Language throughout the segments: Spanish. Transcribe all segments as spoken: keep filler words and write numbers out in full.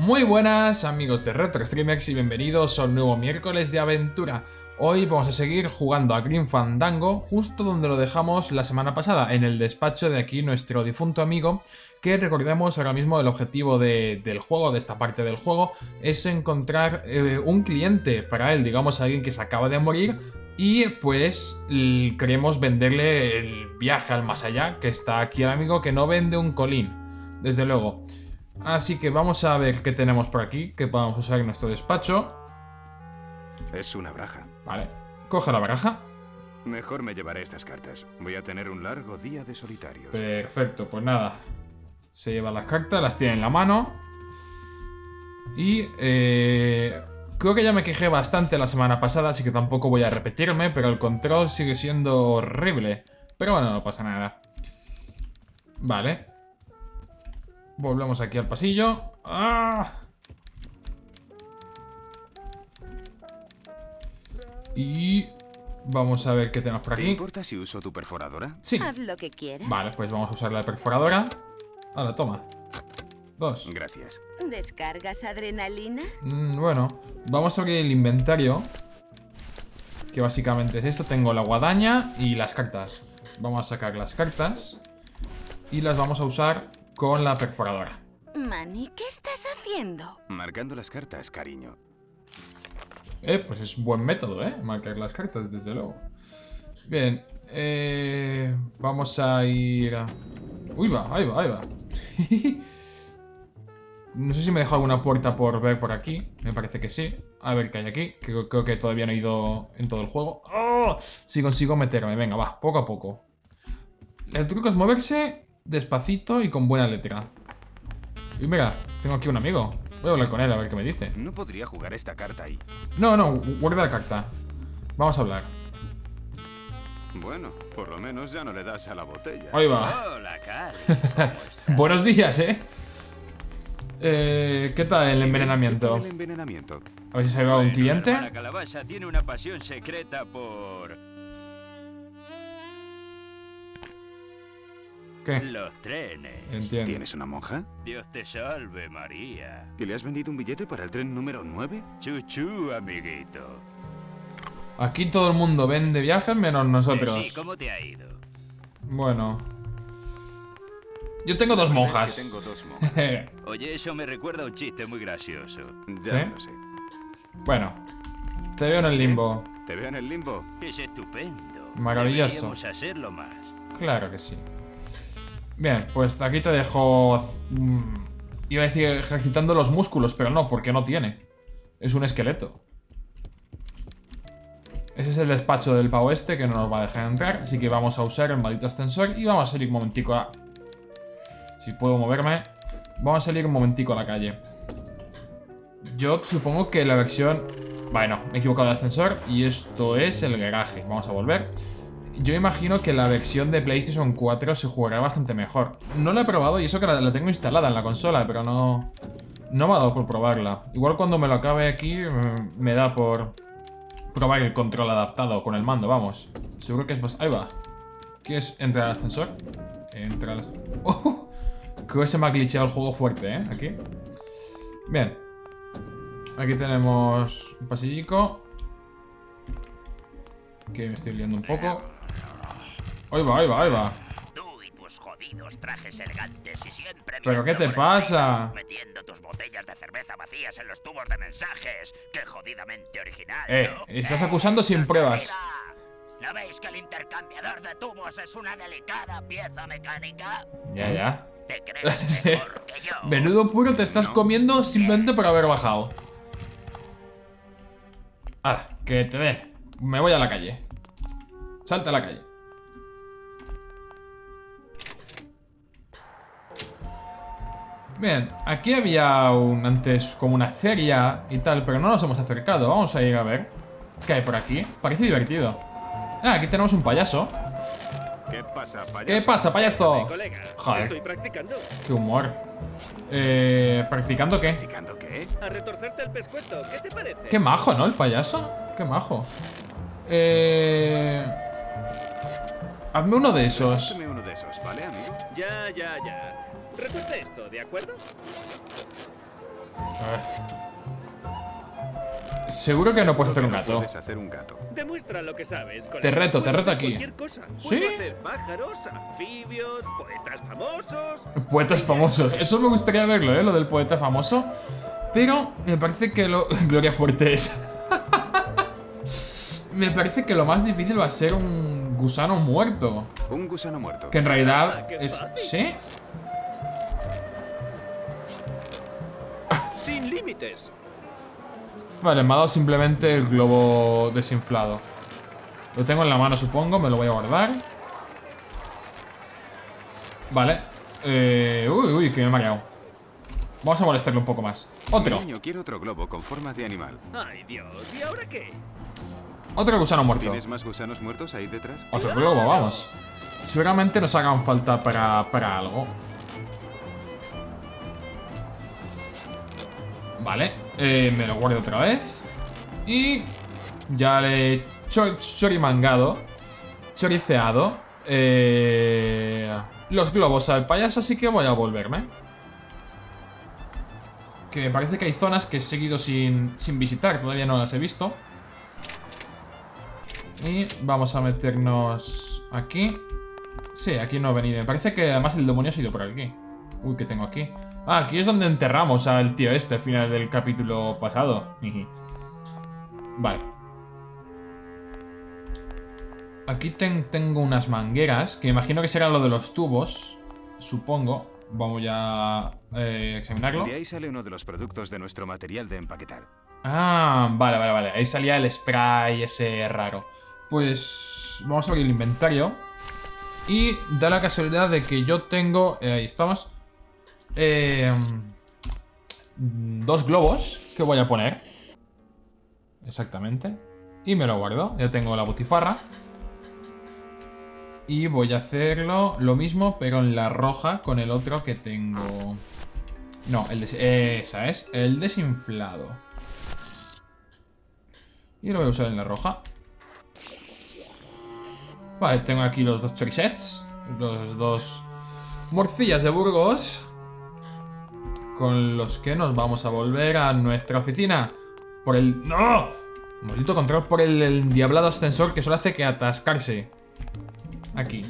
Muy buenas amigos de Retro Streamers y bienvenidos a un nuevo miércoles de aventura. Hoy vamos a seguir jugando a Grim Fandango justo donde lo dejamos la semana pasada, en el despacho de aquí nuestro difunto amigo, que recordemos ahora mismo el objetivo de, del juego, de esta parte del juego, es encontrar eh, un cliente para él, digamos alguien que se acaba de morir, y pues queremos venderle el viaje al más allá, que está aquí el amigo que no vende un colín, desde luego. Así que vamos a ver qué tenemos por aquí, que podamos usar en nuestro despacho. Es una baraja. Vale, coge la baraja. Mejor me llevaré estas cartas. Voy a tener un largo día de solitarios. Perfecto, pues nada. Se lleva las cartas, las tiene en la mano. Y eh, creo que ya me quejé bastante la semana pasada, así que tampoco voy a repetirme, pero el control sigue siendo horrible. Pero bueno, no pasa nada. Vale. Volvemos aquí al pasillo. ¡Ah! Y vamos a ver qué tenemos por aquí. ¿Te importa si uso tu perforadora? Sí. Haz lo que quieras. Vale, pues vamos a usar la perforadora. Ahora, toma. Dos. Gracias. ¿Descargas adrenalina? Mm, bueno, vamos a abrir el inventario. Que básicamente es esto. Tengo la guadaña y las cartas. Vamos a sacar las cartas. Y las vamos a usar con la perforadora. Manny, ¿qué estás haciendo? Marcando las cartas, cariño. Eh, pues es un buen método, ¿eh? Marcar las cartas, desde luego. Bien, eh... vamos a ir... A... Uy, va, ahí va, ahí va. No sé si me dejo alguna puerta por ver por aquí. Me parece que sí. A ver qué hay aquí. Creo, creo que todavía no he ido en todo el juego. ¡Oh! Si consigo meterme, venga, va, poco a poco. El truco es moverse despacito y con buena letra. Y mira, tengo aquí un amigo. Voy a hablar con él a ver qué me dice. No podría jugar esta carta ahí. No, no, guarda la carta. Vamos a hablar. Bueno, por lo menos ya no le das a la botella. Ahí va. Hola, Cali. ¿Cómo estás? Buenos días, ¿eh? Eh, ¿qué tal el envenenamiento? ¿Qué tal el envenenamiento? A ver si se ha llevado un Bueno, cliente. la hermana Calabaza tiene una pasión secreta por ¿Qué? los trenes. Entiendo. ¿Tienes una monja? Dios te salve, María. ¿Y le has vendido un billete para el tren número nueve? Chuchu, amiguito. Aquí todo el mundo vende viajes menos Eh, nosotros. sí, ¿cómo te ha ido? Bueno. Yo tengo dos Es monjas. que tengo dos monjas. Oye, eso me recuerda a un chiste muy gracioso. Ya ¿Sí? lo sé. Bueno. Te veo en el limbo. ¿Te veo en el limbo? Es estupendo. Maravilloso. Deberíamos hacerlo más. Claro que sí. Bien, pues aquí te dejo... mm, Iba a decir ejercitando los músculos, pero no, porque no tiene. Es un esqueleto. Ese es el despacho del pavo este que no nos va a dejar entrar. Así que vamos a usar el maldito ascensor y vamos a salir un momentico a... Si puedo moverme. Vamos a salir un momentico a la calle. Yo supongo que la versión... Bueno, me he equivocado de ascensor y esto es el garaje. Vamos a volver. Yo imagino que la versión de PlayStation cuatro se jugará bastante mejor. No la he probado y eso que la, la tengo instalada en la consola, pero no... No me ha dado por probarla. Igual cuando me lo acabe aquí me da por probar el control adaptado con el mando, vamos. Seguro que es más... Ahí va. ¿Quieres entrar al ascensor? Entra al ascensor. ¡Oh! Creo que se me ha glitcheado el juego fuerte, ¿eh? Aquí. Bien. Aquí tenemos un pasillico. Que me estoy liando un poco. Ahí va, ahí va, ahí va. Tú y tus jodidos trajes elegantes y siempre... ¿Pero qué te pasa? Metiendo tus botellas de cerveza vacías en los tubos de mensajes. ¡Qué jodidamente original! Eh, ¿no? estás acusando sin pruebas. ¿No veis que el intercambiador de tubos es una delicada pieza mecánica? Ya, ya. ¿Te crees Sí. mejor que yo? Menudo puro te estás No. comiendo simplemente por haber bajado. Ahora, que te den. Me voy a la calle. Salta a la calle. Bien, aquí había un, antes como una feria y tal, pero no nos hemos acercado. Vamos a ir a ver qué hay por aquí. Parece divertido. Ah, aquí tenemos un payaso. ¿Qué pasa, payaso? ¿Qué pasa, payaso? Colega, Joder. estoy practicando Qué humor. Eh, ¿practicando qué? ¿Practicando qué? a retorcerte el pescuezo. ¿Qué te parece? Qué majo, ¿no? El payaso. Qué majo. Eh... Hazme uno de esos. Hazme uno de esos, ¿vale, amigo? Ya, ya, ya. Recuerda esto, ¿de acuerdo? Seguro que no puedes hacer un No gato. puedes hacer un gato. Demuestra lo que sabes. colega. Te reto, te Puedo reto hacer aquí. cualquier cosa. ¿Sí? Puedo hacer pájaros, anfibios, poetas famosos. Poetas famosos. Eso me gustaría verlo, ¿eh? Lo del poeta famoso. Pero me parece que lo... Gloria Fuertes. Me parece que lo más difícil va a ser un gusano muerto. Un gusano muerto. Que en realidad Ah, qué es... fácil. ¿Sí? Sin límites. Vale, me ha dado simplemente el globo desinflado. Lo tengo en la mano, supongo. Me lo voy a guardar. Vale. Eh, uy, uy, que me he mareado. Vamos a molestarle un poco más. Otro. Niño, quiero otro globo con forma de animal. Ay, Dios. ¿Y ahora qué? Otro gusano muerto. ¿Tienes más gusanos muertos ahí detrás? Otro globo, vamos. Seguramente nos hagan falta para, para algo. Vale, eh, me lo guardo otra vez. Y ya le he cho chorimangado, choriceado eh, los globos al payaso, así que voy a volverme. Que me parece que hay zonas que he seguido sin, sin visitar, todavía no las he visto. Y vamos a meternos aquí. Sí, aquí no he venido. Me parece que además el demonio se ha ido por aquí. Uy, ¿qué tengo aquí? Ah, aquí es donde enterramos al tío este al final del capítulo pasado. Vale. Aquí ten tengo unas mangueras, que imagino que será lo de los tubos. Supongo. Vamos ya a eh, examinarlo. De ahí sale uno de los productos de nuestro material de empaquetar. Ah, vale, vale, vale. Ahí salía el spray ese raro. Pues vamos a abrir el inventario. Y da la casualidad de que yo tengo... Eh, ahí estamos. Eh, dos globos que voy a poner. Exactamente. Y me lo guardo. Ya tengo la butifarra. Y voy a hacerlo lo mismo, pero en la roja con el otro que tengo. No, el des esa es. El desinflado. Y lo voy a usar en la roja. Vale, tengo aquí los dos chorisets. Los dos morcillas de Burgos. Con los que nos vamos a volver a nuestra oficina. Por el... ¡No! Maldito control por el, el endiablado ascensor que solo hace que atascarse. Aquí.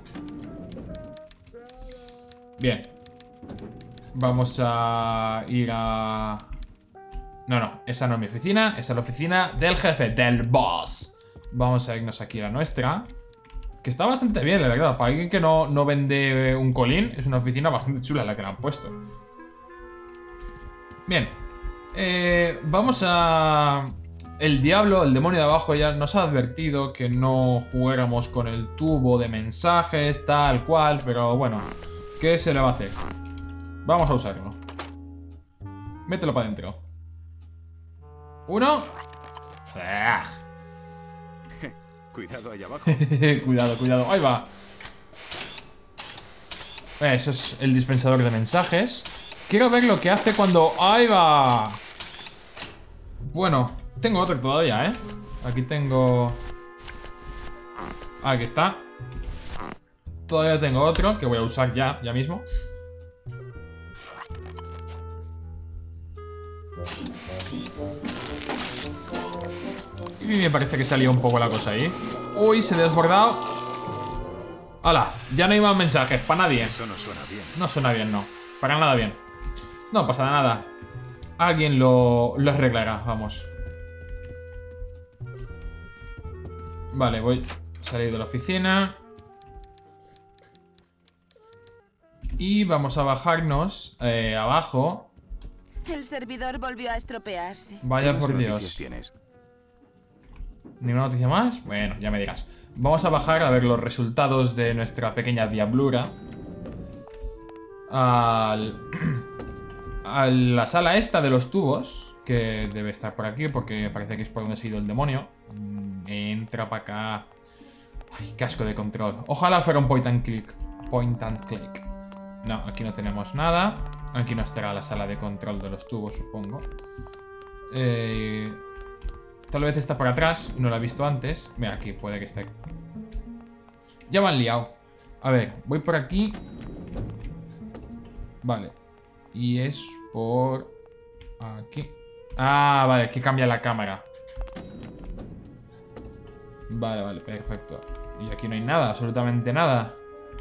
Bien. Vamos a ir a... No, no, esa no es mi oficina. Esa es la oficina del jefe, del boss. Vamos a irnos aquí a la nuestra. Que está bastante bien, la verdad. Para alguien que no, no vende un colín, es una oficina bastante chula la que le han puesto. Bien. Eh, vamos a... El diablo, el demonio de abajo, ya nos ha advertido que no jugáramos con el tubo de mensajes, tal cual, pero bueno, ¿qué se le va a hacer? Vamos a usarlo. Mételo para adentro. Uno. ¡Ah! Cuidado ahí abajo. Cuidado, cuidado. Ahí va. Eso es el dispensador de mensajes. Quiero ver lo que hace cuando... ¡Ahí va! Bueno, tengo otro todavía, ¿eh? Aquí tengo... Aquí está. Todavía tengo otro que voy a usar ya, ya mismo. Y me parece que salió un poco la cosa ahí. Uy, se ha desbordado. ¡Hala! Ya no hay más mensajes, para nadie. Eso no suena bien. No suena bien, no. Para nada bien. No pasa nada. Alguien lo, lo arreglará, vamos. Vale, voy a salir de la oficina. Y vamos a bajarnos eh, abajo. El servidor volvió a estropearse. Vaya ¿Qué por más noticias Dios. tienes? ¿Ninguna noticia más? Bueno, ya me dirás. Vamos a bajar a ver los resultados de nuestra pequeña diablura. Al... a la sala esta de los tubos, que debe estar por aquí porque parece que es por donde se ha ido el demonio. Entra para acá. Ay, qué asco de control. Ojalá fuera un point and click. Point and click. No, aquí no tenemos nada. Aquí no estará la sala de control de los tubos, supongo. Eh... Tal vez está por atrás, no la he visto antes. Mira, aquí puede que esté. Ya me han liado. A ver, voy por aquí. Vale. Y es por Aquí. Ah, vale, aquí cambia la cámara. Vale, vale, perfecto. Y aquí no hay nada, absolutamente nada.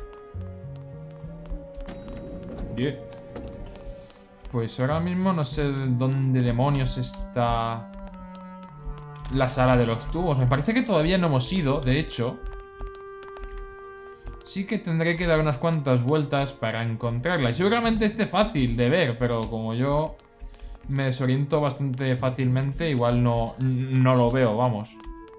Yeah. Pues ahora mismo no sé dónde demonios está la sala de los tubos. Me parece que todavía no hemos ido, de hecho. Sí que tendré que dar unas cuantas vueltas para encontrarla. Y seguramente esté fácil de ver, pero como yo me desoriento bastante fácilmente, igual no, no lo veo, vamos.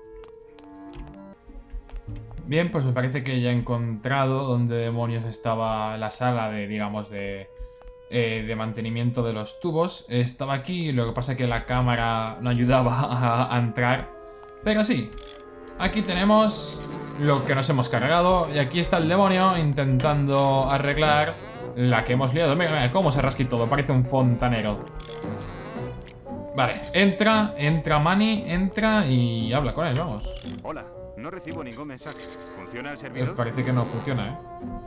Bien, pues me parece que ya he encontrado dónde demonios estaba la sala de, digamos, de, eh, de mantenimiento de los tubos. Estaba aquí, lo que pasa es que la cámara no ayudaba a, a entrar. Pero sí, aquí tenemos lo que nos hemos cargado. Y aquí está el demonio intentando arreglar la que hemos liado. Mira, mira, cómo se rasca y todo, parece un fontanero. Vale, entra, entra Manny, entra y habla con él, vamos. Hola, no recibo ningún mensaje. ¿Funciona el Eh, servidor? Parece que no funciona, ¿eh?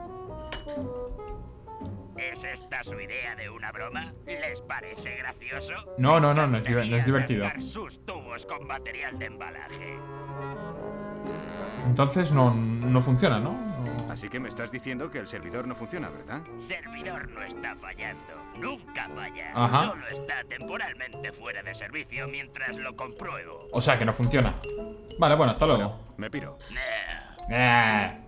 ¿Es esta su idea de una broma? ¿Les parece gracioso? No, no, no, no es, diver- no es divertido. Atascar sus tubos con material de embalaje. Entonces no, no funciona, ¿no? No- Así que me estás diciendo que el servidor no funciona, ¿verdad? Servidor no está fallando. Nunca falla. Ajá. Solo está temporalmente fuera de servicio mientras lo compruebo. O sea, que no funciona. Vale, bueno, hasta luego. Me piro. Nah. Eh.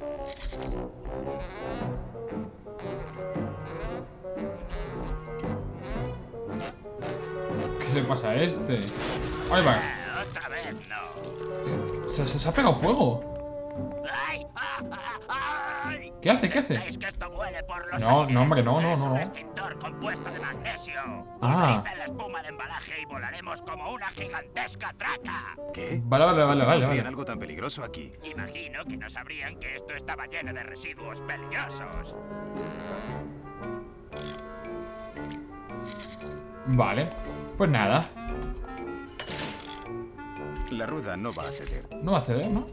¿Qué le pasa a este? Ahí va. Ah, otra vez no. Se, se, se ha pegado fuego. ¡Ay! ¡Ah, ah, ay! ¿Qué hace? ¿Qué hace? ¿Pensáis que esto huele por los No, aires? no, hombre, no, no, Es no, un no. extintor compuesto de magnesio. Ah. Pulveriza la espuma de embalaje y volaremos como una gigantesca traca. ¿Qué? Vale, vale, vale, ¿Por qué vale, pondrían vale. algo tan peligroso aquí? Imagino que no sabrían que esto estaba lleno de residuos peligrosos. Vale. Pues nada. La rueda no va a ceder. No va a ceder, ¿no?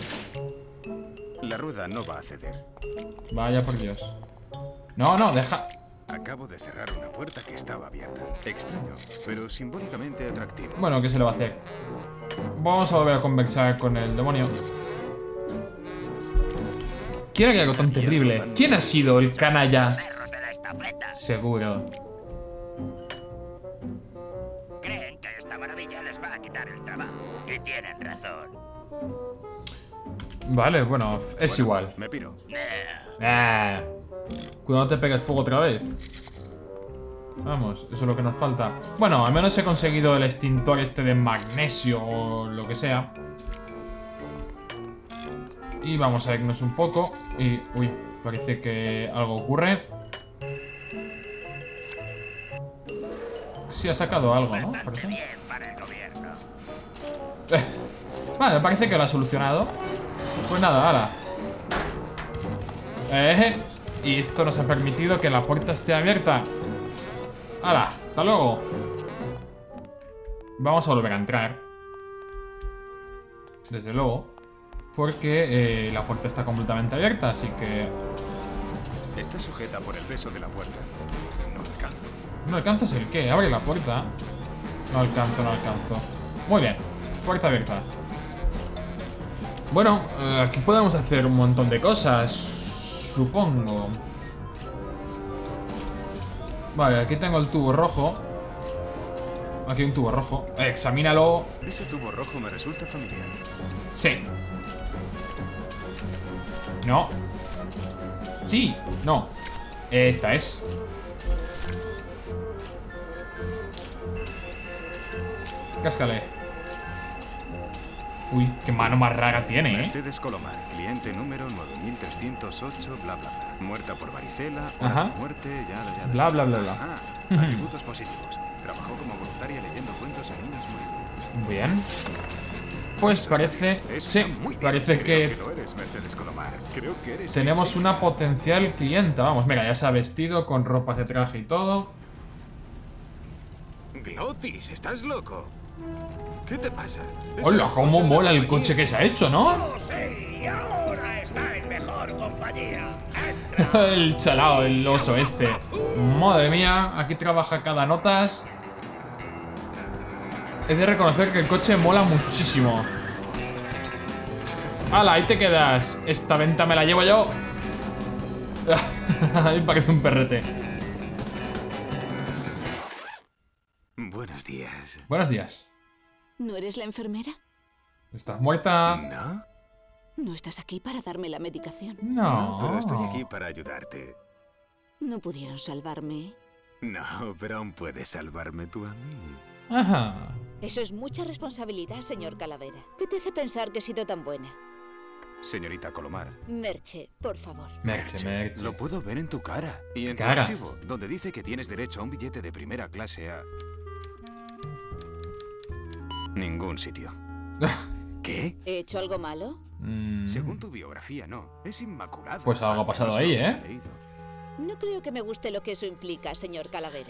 La rueda no va a ceder. Vaya por Dios. No, no, deja. Acabo de cerrar una puerta que estaba abierta. Extraño, pero simbólicamente atractivo. Bueno, ¿qué se le va a hacer? Vamos a volver a conversar con el demonio. ¿Quién haría algo tan terrible? ¿Quién ha sido el canalla? Perros de la estafeta. Seguro. Creen que esta maravilla les va a quitar el trabajo. Y tienen razón. Vale, bueno, es igual. Me piro. Nah. Ah, cuidado, no te pegues fuego otra vez. Vamos, eso es lo que nos falta. Bueno, al menos he conseguido el extintor este de magnesio o lo que sea. Y vamos a irnos un poco. Y, uy, parece que algo ocurre. Sí, ha sacado algo, ¿no? Bastante Parece. bien para el gobierno. Vale, parece que lo ha solucionado. Pues nada, ala. Eh, y esto nos ha permitido que la puerta esté abierta. Ala, hasta luego. Vamos a volver a entrar. Desde luego. Porque eh, la puerta está completamente abierta, así que... Está sujeta por el peso de la puerta. No alcanzo. ¿No alcanzas el qué? Abre la puerta. No alcanzo, no alcanzo. Muy bien, puerta abierta. Bueno, eh, aquí podemos hacer un montón de cosas, supongo. Vale, aquí tengo el tubo rojo. Aquí hay un tubo rojo. Examínalo. Ese tubo rojo me resulta familiar. Sí. No. Sí. No. Esta es. Cáscale. Uy, qué mano más rara tiene, ¿eh? Mercedes Colomar, cliente número nueve mil trescientos ocho, bla bla bla. Muerta por varicela, Ajá. hora de muerte, ya, ya. Bla, bla, bla, bla. Ah, atributos positivos. Trabajó como voluntaria leyendo cuentos a niños moribundos. Bien. Pues parece... Eso Sí, está muy bien. parece Creo que que lo eres, Mercedes Colomar. Creo que eres tenemos sexy. una potencial clienta. Vamos, mira, ya se ha vestido con ropas de traje y todo. Glotis, ¿estás loco? ¿Qué te pasa? Es Hola, el cómo coche de mola la el coche compañía. que se ha hecho, ¿no? ¡Oh, sí! Ahora está en mejor compañía. ¡Entra! El chalao, el oso este. Madre mía, aquí trabaja cada notas. He de reconocer que el coche mola muchísimo. ¡Hala! Ahí te quedas. Esta venta me la llevo yo. A mí me parece un perrete. Buenos días. Buenos días. ¿No eres la enfermera? ¿Estás muerta? ¿No? ¿No estás aquí para darme la medicación? No. No, pero estoy aquí para ayudarte. ¿No pudieron salvarme? No, pero aún puedes salvarme tú a mí. Ajá. Eso es mucha responsabilidad, señor Calavera. ¿Qué te hace pensar que he sido tan buena? Señorita Colomar. Merche, por favor. Merche, merche. Lo puedo ver en tu cara. Y en tu Cara. archivo, donde dice que tienes derecho a un billete de primera clase a... ningún sitio. ¿Qué? ¿He hecho algo malo? Mm. Según tu biografía, no. Es inmaculada. Pues algo ha pasado Al menos ahí, lo que ¿eh? he leído. No creo que me guste lo que eso implica, señor Calavera.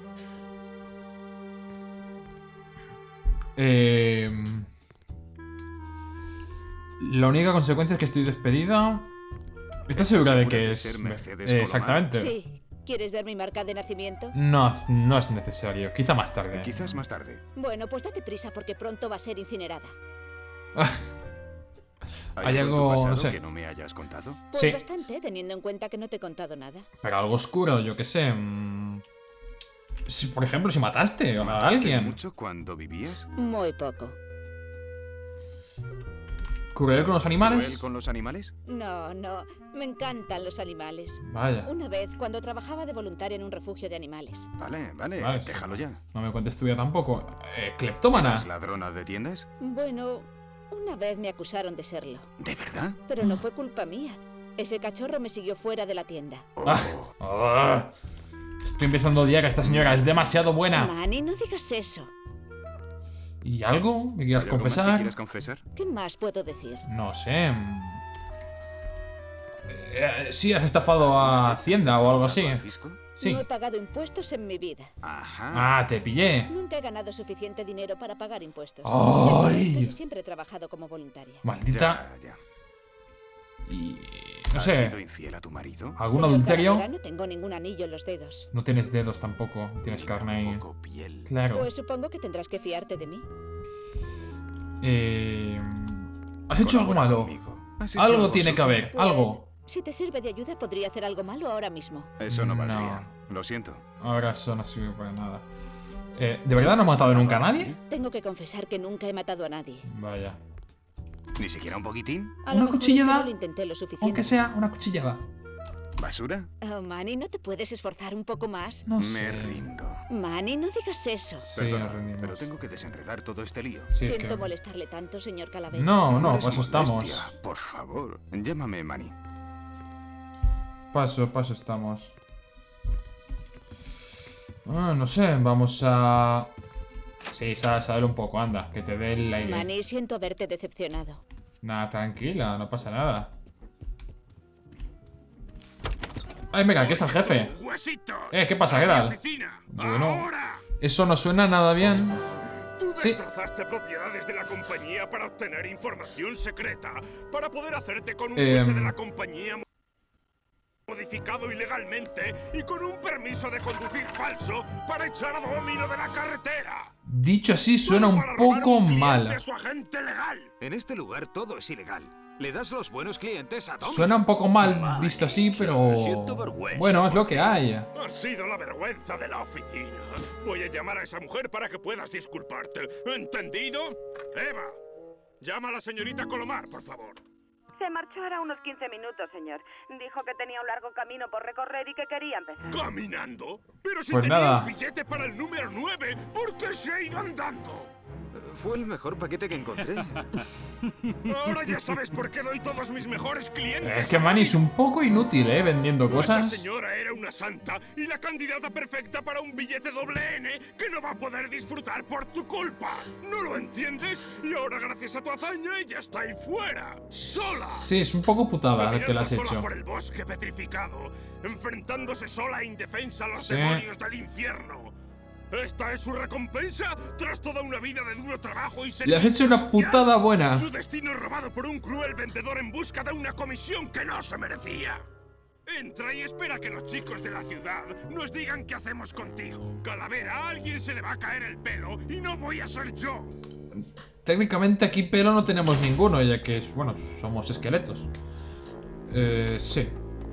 Eh... La única consecuencia es que estoy despedida. ¿Estás segura de ¿Segura que de es...? ser Mercedes Eh, Colomar? exactamente. Sí. ¿Quieres ver mi marca de nacimiento? No, no es necesario. Quizá más tarde. Quizás más tarde. Bueno, pues date prisa porque pronto va a ser incinerada. Hay en tu algo, pasado no sé. que no me hayas contado? Pues Sí. bastante, teniendo en cuenta que no te he contado nada. Pero algo oscuro, yo qué sé. mm, si, por ejemplo, si mataste a ¿Mataste alguien. mucho cuando vivías? Muy poco. ¿Cruel con los ¿Cruel animales? con los animales? No, no. Me encantan los animales. Vaya. Una vez, cuando trabajaba de voluntaria en un refugio de animales. Vale, vale, Vale, sí. déjalo ya. No me cuentes tu vida tampoco. Eh, ¿Cleptómana? ¿Eres ladrona de tiendas? Bueno, una vez me acusaron de serlo. ¿De verdad? Pero no fue culpa mía. Ese cachorro me siguió fuera de la tienda. Oh, Ah. Ah. Estoy empezando a odiar a esta señora. Es demasiado buena. Manny, no digas eso. ¿Y algo? ¿Me quieras ¿hay algo más que confesar? quieras confesar? ¿Qué más puedo decir? No sé. mm. Eh, sí, has estafado a Hacienda o algo así. ¿Al fisco? Sí. No he pagado impuestos en mi vida. Ajá. Ah, te pillé. Nunca he ganado suficiente dinero para pagar impuestos. ¡Ay! Y además, casi siempre he trabajado como voluntaria. Maldita. Ya, ya. Y... No ¿Has sido sé. infiel a tu marido? ¿Algún Señor adulterio? Calavera, no tengo ningún anillo en los dedos. No tienes dedos tampoco. Tienes Ni carne ahí. tampoco piel. Claro. Pues supongo que tendrás que fiarte de mí. Eh... ¿Has hecho algo Colabora malo? conmigo. ¿Has hecho Algo tiene que sucio? haber. Pues, Algo. si te sirve de ayuda, podría hacer algo malo ahora mismo. Eso no No. valdría. Lo siento. Ahora eso no sirve para nada. Eh, ¿De verdad no has matado nunca a nadie? Tengo que confesar que nunca he matado a nadie. Vaya. ¿Ni siquiera un poquitín? A ¿Una lo mejor cuchillada? no lo intenté lo suficiente. Aunque sea una cuchillada. ¿Basura? Oh, Manny, ¿no te puedes esforzar un poco más? No Me sé. rindo. Manny, no digas eso. Sí, Perdona, nos rendimos. pero tengo que desenredar todo este lío. Sí, es Siento que... molestarle tanto, señor Calavera. No, no, eres paso estamos. molestia, por favor, llámame Manny. Paso, paso estamos. Ah, no sé, vamos a... Sí, sal, sal un poco, anda, que te dé el aire. Manny, siento haberte decepcionado. Nada, tranquila, no pasa nada. Ay, venga, aquí está el jefe. ¡Huesitos! Eh, ¿qué pasa? ¿Qué ¡A mi tal? oficina! Bueno. ¡Ahora! Eso no suena nada bien. Tú Sí. destrozaste propiedades de la compañía para obtener información secreta, para poder hacerte con un Em. coche de la compañía modificado ilegalmente y con un permiso de conducir falso para echar a Domino de la carretera. Dicho así, suena Todo un para robar poco un cliente mal. a su agente legal. En este lugar todo es ilegal. Le das los buenos clientes a Domino. Suena un poco mal visto así, pero... siento vergüenza Bueno, es lo por que ti. hay. Has sido la vergüenza de la oficina. Voy a llamar a esa mujer para que puedas disculparte. ¿Entendido? Eva, llama a la señorita Colomar, por favor. Se marchó hará unos quince minutos, señor. Dijo que tenía un largo camino por recorrer y que quería empezar. ¿Caminando? Pero si Pues tenía nada. un billete para el número nueve, ¿por qué se ha ido andando? Fue el mejor paquete que encontré. Ahora ya sabes por qué doy todos mis mejores clientes. Es que Manny es un poco inútil, ¿eh? Vendiendo Esa cosas. señora era una santa y la candidata perfecta para un billete doble N que no va a poder disfrutar por tu culpa. ¿No lo entiendes? Y ahora gracias a tu hazaña ella está ahí fuera, sola. Sí, es un poco putada el que le has Caminando sola hecho. por el bosque petrificado, enfrentándose sola e indefensa a los Sí. demonios del infierno. ¿Esta es su recompensa? Tras toda una vida de duro trabajo y Le has hecho una servicio social, putada buena. Su destino es robado por un cruel vendedor en busca de una comisión que no se merecía. Entra y espera que los chicos de la ciudad nos digan qué hacemos contigo. Calavera, a alguien se le va a caer el pelo y no voy a ser yo. Técnicamente aquí pelo no tenemos ninguno, ya que, bueno, somos esqueletos. Eh, sí.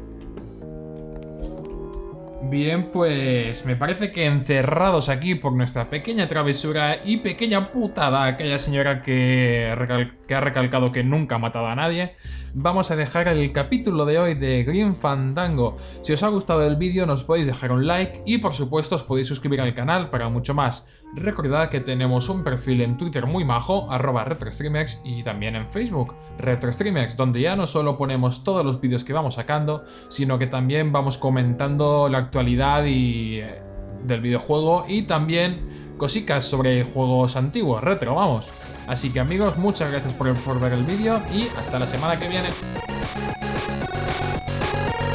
Bien, pues me parece que encerrados aquí por nuestra pequeña travesura y pequeña putada, aquella señora que, recal que ha recalcado que nunca ha matado a nadie, vamos a dejar el capítulo de hoy de Grim Fandango. Si os ha gustado el vídeo nos podéis dejar un like y por supuesto os podéis suscribir al canal para mucho más. Recordad que tenemos un perfil en Twitter muy majo, arroba RetroStreamX, y también en Facebook, RetroStreamX, donde ya no solo ponemos todos los vídeos que vamos sacando, sino que también vamos comentando la actualidad y, eh, del videojuego y también cositas sobre juegos antiguos, retro, vamos. Así que amigos, muchas gracias por, por ver el vídeo y hasta la semana que viene.